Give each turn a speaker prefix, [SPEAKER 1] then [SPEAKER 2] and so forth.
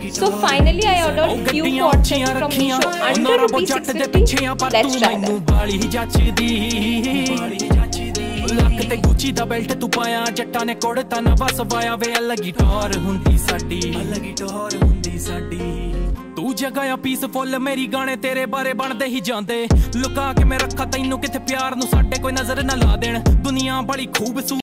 [SPEAKER 1] So finally I ordered few pot sets from Meesho under ₹650. Let's try that.
[SPEAKER 2] ਲੱਕ ਤੇ ਗੁੱਚੀ ਦਾ belt ਤੂੰ ਪਾਇਆ ਜੱਟਾਂ ਨੇ ਕੋੜ ਤਾਂ ਨਾ ਵਸ ਵਾਇਆ ਵੇ ਅਲੱਗੀ ਟੌਰ ਹੁੰਦੀ ਸਾਡੀ ਤੂੰ ਜਗ੍ਹਾ ਆ ਪੀਸਫੁੱਲ ਮੇਰੀ ਗਾਣੇ ਤੇਰੇ ਬਾਰੇ ਬਣਦੇ ਹੀ ਜਾਂਦੇ ਲੁਕਾ ਕੇ ਮੈਂ ਰੱਖਾ ਤੈਨੂੰ ਕਿਥੇ ਪਿਆਰ ਨੂੰ ਸਾਡੇ ਕੋਈ ਨਜ਼ਰ ਨਾ ਲਾ ਦੇਣ ਦੁਨੀਆ ਬੜੀ ਖੂਬਸੂਰਤ